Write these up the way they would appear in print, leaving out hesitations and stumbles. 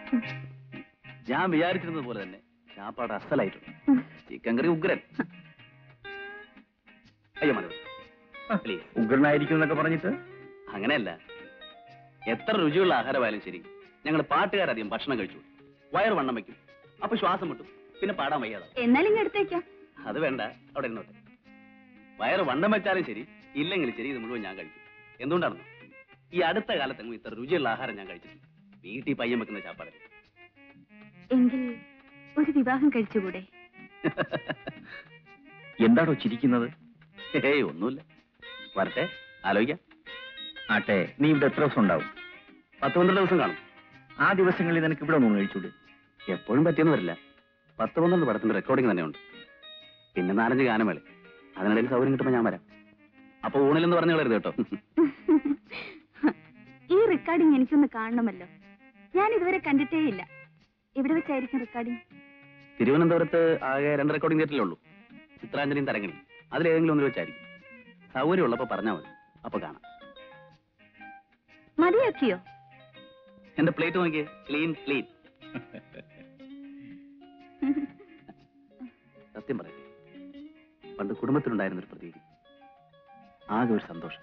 ഞാൻ വിചാരിച്ചിരുന്നത് പോലെ തന്നെ ചാപ്പാട് അസലായിട്ടുണ്ട്. ചിക്കൻ കറി ഉഗ്രൻ. അയ്യോ മതി, പ്ലീസ്. ഉഗ്രനായിരിക്കും എന്നൊക്കെ പറഞ്ഞിട്ട് അങ്ങനെയല്ല, എത്ര രുചിയുള്ള ആഹാരമായാലും ശരി, ഞങ്ങൾ പാട്ടുകാരധികം ഭക്ഷണം കഴിച്ചു വയറ് വണ്ണം വെക്കും, അപ്പൊ ശ്വാസം മുട്ടും, പിന്നെ പാടാൻ വയ്യാതാവും. എന്നാലും ഇങ്ങ് എടുത്തേക്കാം. അത് വേണ്ട, അവിടെ ഇരുന്നോട്ടെ. വയറ് വണ്ണം വെച്ചാലും ശരി, ഇല്ലെങ്കിലും ശരി, ഇത് മുഴുവൻ ഞാൻ കഴിക്കും. എന്തുകൊണ്ടാണെന്നോ, ഈ അടുത്ത കാലത്തെങ്ങും ഇത്ര രുചിയുള്ള ആഹാരം ഞാൻ കഴിച്ചിട്ടില്ല. വീട്ടിൽ പയ്യൻ വെക്കുന്ന ചാപ്പാടല്ലേ. എങ്കിൽ ഒരു വിവാഹം കഴിച്ചുകൂടെ? എന്താണോ ചിരിക്കുന്നത്? ഏയ് ഒന്നുമില്ല, വരട്ടെ, ആലോചിക്കാം. ആട്ടെ, നീ ഇവിടെ എത്ര ദിവസം ഉണ്ടാവും? 10-12 ദിവസം കാണും. ആ ദിവസങ്ങളിൽ നിനക്ക് ഇവിടെ ഒന്നും കഴിച്ചൂടെ? എപ്പോഴും പറ്റിയെന്ന് വരില്ല. 10-12 പടത്തിന്റെ റെക്കോർഡിംഗ് തന്നെയുണ്ട്. പിന്നെ 4-5 ഗാനമേള. അതിനിടയിൽ സൗകര്യം കിട്ടുമ്പോൾ ഞാൻ വരാം. അപ്പൊ ഊണിലെന്ന് പറഞ്ഞു കളരുത് കേട്ടോ. ഈ റെക്കോർഡിംഗ് എനിക്കൊന്ന് കാണണമല്ലോ. ഞാൻ ഇതുവരെ കണ്ടിട്ടേ ഇല്ല. എവിടെ വെച്ചായിരിക്കും റെക്കോർഡിംഗ്? തിരുവനന്തപുരത്ത് ആകെ 2 റെക്കോർഡിംഗ് തിയേറ്ററിലേ ഉള്ളൂ, ചിത്രാഞ്ജലിയും തരങ്ങിണി. അതിലേതെങ്കിലും ഒന്നിൽ വെച്ചായിരിക്കും. സൗകര്യം ഉള്ളപ്പോ പറഞ്ഞാൽ മതി, അപ്പൊ കാണാം. മതിയാക്കിയോ? എന്റെ പ്ലേറ്റ് നോക്കിയേ, ക്ലീൻ ക്ലീൻ. സത്യം പറയട്ടെ, പണ്ട് കുടുംബത്തിലുണ്ടായിരുന്നൊരു പ്രതീതി, ആകെ ഒരു സന്തോഷം.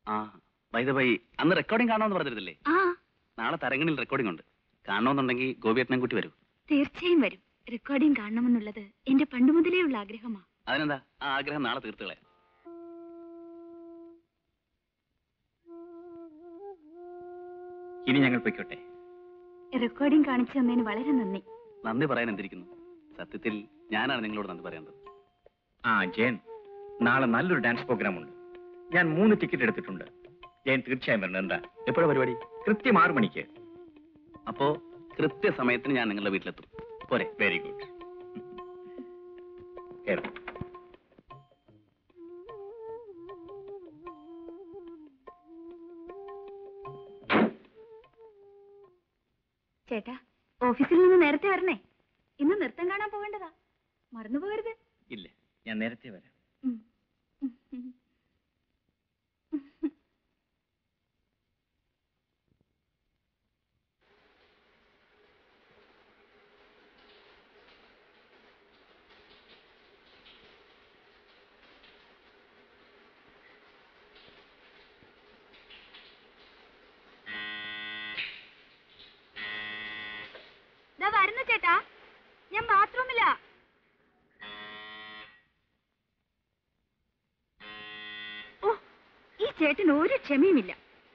ആ ബൈ ദ ബൈ, അന്ന് റെക്കോർഡിംഗ് കാണാമെന്ന് പറഞ്ഞിരുന്നില്ലേ? ആ നാളെ തരങ്ങണിൽ റെക്കോർഡിംഗ് ഉണ്ട്. കാണണമെന്നുണ്ടെങ്കിൽ ഗോപിയേട്ടനെ കൂട്ടി വരൂ. തീർച്ചയായും വരും. റെക്കോർഡിംഗ് കാണണമെന്നുള്ളത് എന്റെ പണ്ട് മുതലേ ഉള്ള ആഗ്രഹമാ. അതിനെന്താ, ആ ആഗ്രഹം നാളെ തീർത്തുകളെ. ഇനി ഞങ്ങൾ പൊയ്ക്കോട്ടെ. റെക്കോർഡിംഗ് കാണിച്ചു തന്നതിന് വളരെ നന്ദി. നന്ദി പറയാൻ എന്തിരിക്കുന്നു? സത്യത്തിൽ ഞാനാണ് നിങ്ങളോട് നന്ദി പറയേണ്ടത്. ആ ജയൻ, നാളെ നല്ലൊരു ഡാൻസ് പ്രോഗ്രാം ഉണ്ട്. ഞാൻ 3 ടിക്കറ്റ് എടുത്തിട്ടുണ്ട്. ജയൻ തീർച്ചയായും വരണം. എന്താ എപ്പോഴാണ് പരിപാടി? കൃത്യം 6 മണിക്ക്. അപ്പോ കൃത്യസമയത്തിന് ഞാൻ നിങ്ങളുടെ വീട്ടിലെത്തും. പോരെ? Very good. ചേട്ടാ, ഓഫീസിൽ നിന്ന് നേരത്തെ വരണേ. ഇന്ന് നൃത്തം കാണാൻ പോകേണ്ടതാ, മറന്നു പോകരുത്. ഇല്ല, ഞാൻ നേരത്തെ വരാം. ഉം. വരുന്നു ചേട്ടാ, ഞാൻ ബാത്റൂമില്ല. ഓ, ഈ ചേട്ടന് ഒരു ക്ഷമയുമില്ല.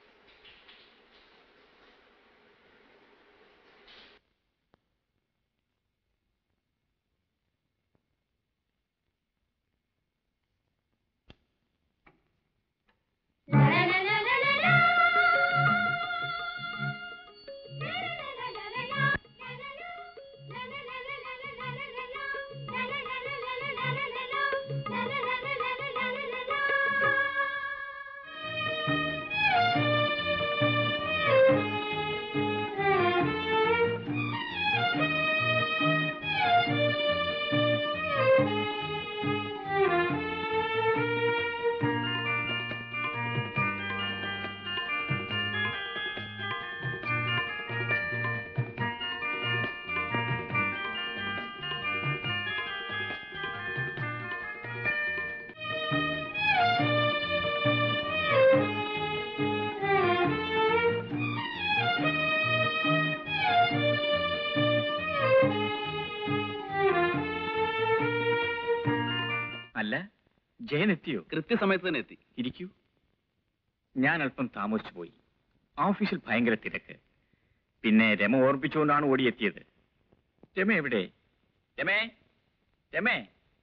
അല്ല, ജയൻ എത്തിയോ? കൃത്യസമയത്ത് തന്നെ എത്തി. ഇരിക്കൂ. ഞാൻ അല്പം താമസിച്ചു പോയി. ഓഫീസിൽ ഭയങ്കര തിരക്ക്. പിന്നെ രമ ഓർപ്പിച്ചുകൊണ്ടാണ് ഓടിയെത്തിയത്. രമ എവിടെ? രമേ, രമേ.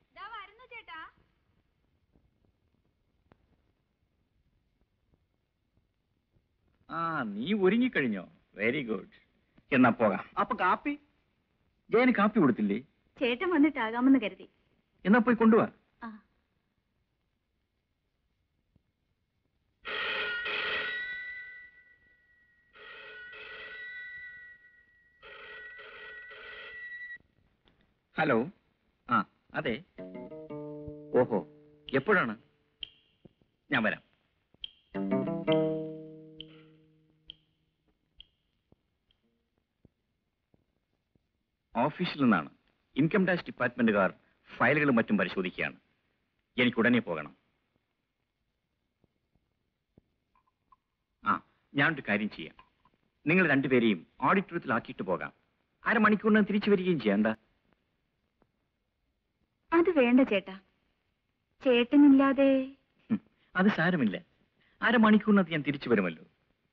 ആ, നീ ഒരുങ്ങിക്കഴിഞ്ഞോ? Very good. എന്നാ പോകാം. അപ്പൊ കാപ്പി? ജയന് കാപ്പി കൊടുത്തില്ലേ? ചേട്ടൻ വന്നിട്ടാകാമെന്ന് കരുതി. എന്നാ പോയി കൊണ്ടുവാ. ആ. ഹലോ. ആ, അതെ. ഓഹോ, എപ്പോഴാണ്? ഞാൻ വരാം. ഓഫീസിൽ നിന്നാണ്. ഇൻകം ടാക്സ് ഡിപ്പാർട്ട്മെന്റുകാർ ഫയലുകളും മറ്റും പരിശോധിക്കുകയാണ്. എനിക്ക് ഉടനെ പോകണം. ആ, ഞാനൊരു കാര്യം ചെയ്യാം. നിങ്ങൾ രണ്ടുപേരെയും ഓഡിറ്റോറിയത്തിലാക്കിയിട്ട് പോകാം. അരമണിക്കൂറിന് തിരിച്ചു വരികയും ചെയ്യാം. എന്താ? അത് വേണ്ട ചേട്ടാ, ചേട്ടനില്ലാതെ. അത് സാരമില്ല. അരമണിക്കൂറിനകത്ത് ഞാൻ തിരിച്ചു വരുമല്ലോ.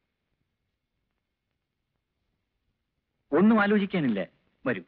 ഒന്നും ആലോചിക്കാനില്ല. വരൂ.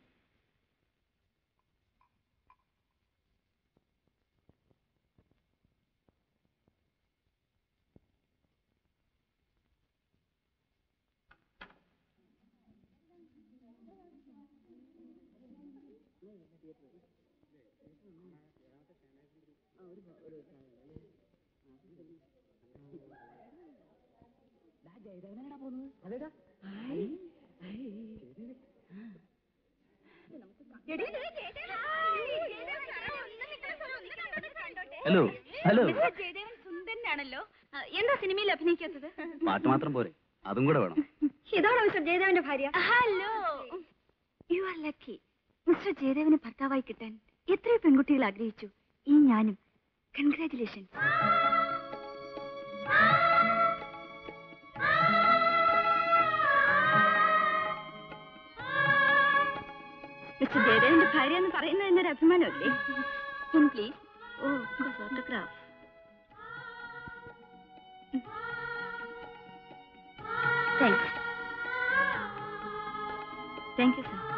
Hello hello. ജയദേവൻ സുന്ദരനാണല്ലോ. എന്താ സിനിമയിൽ അഭിനയിക്കാത്തത്? പാട്ട് മാത്രം പോരെ, അതും കൂടെ വേണം. ഇതാണോ മിസ്റ്റർ ജയദേവന്റെ ഭാര്യ? Hello, you are lucky. Mister ജയദേവന് ഭർത്താവായി കിട്ടാൻ എത്രയോ പെൺകുട്ടികൾ ആഗ്രഹിച്ചു. ഈ ഞാനും. കൺഗ്രാറ്റുലേഷൻ. മിസ്റ്റർ ജയദേവന്റെ ഭാര്യ എന്ന് പറയുന്നത് തന്നെ ഒരു അഭിമാനമല്ലേ? പ്ലീസ്. ഓ, photograph. Thanks. Thank you sir.